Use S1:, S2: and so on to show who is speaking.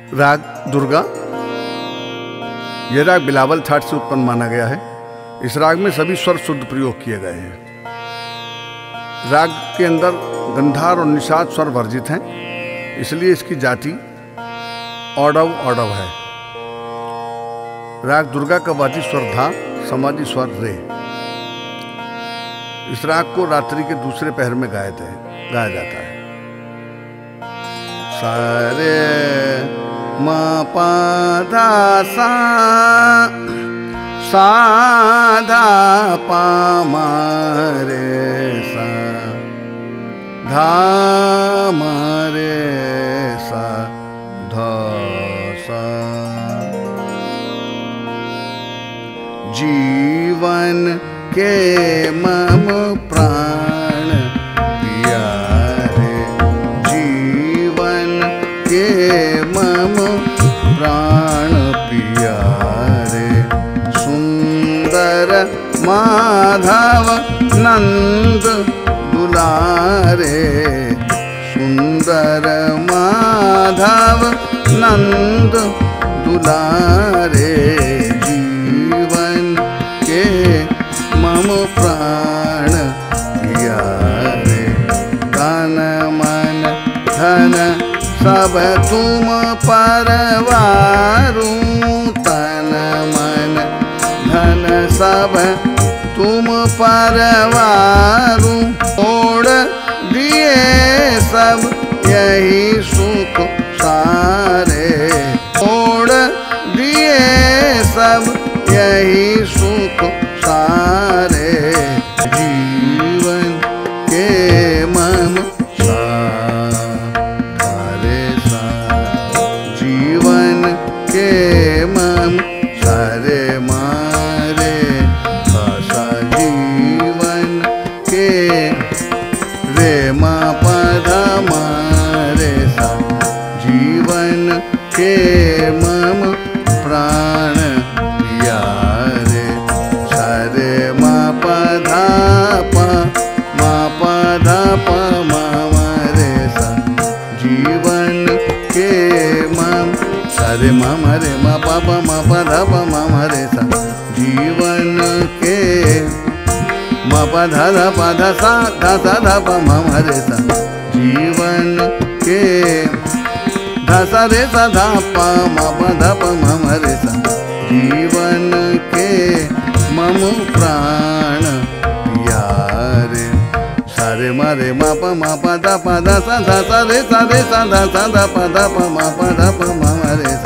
S1: राग दुर्गा। यह राग बिलावल ठाट से उत्पन्न माना गया है। इस राग में सभी स्वर शुद्ध प्रयोग किए गए हैं। राग के अंदर गंधार और निषाद स्वर वर्जित हैं, इसलिए इसकी जाति औडव औडव है। राग दुर्गा का वादी स्वर धा, समाधि स्वर रे। इस राग को रात्रि के दूसरे पहर में गाया जाता है। सारे म प धा सा, सा धा प म रे सा, धा म रे सा, धा सा। जीवन के मम प्राण प्यारे, जीवन के मम प्राण प्यारे। सुंदर माधव नंद दुलारे, सुंदर माधव नंद दुलारे। जीवन के मम प्राण प्यारे। तन मन धन सब तुम परवारू, तन मन धन सब तुम परवारू। छोड़ दिए सब यही सुख सारे, छोड़ दिए सब यही सुख सारे। जीवन के मम सारे सा, जीवन के मम सारे मारे भाषा। जीवन के रे मा पधा मारे सा, जीवन के मम प्राण प्यारे। सारे मा पधा प मा पधा प मा रे सा, जीवन के मम सारे मा रे मा प प मा पधा प मा रे सा। जीवन के मा पधा धा पधा सा धा सा धा प मा रे सा। जीवन के धा सा रे सा धा प मा पधा प मा रे सा। जीवन के मम प्राण प्यारे। सारे मारे मा प धा सा धा सा रे सा धा सा धा प धा प मा रे सा।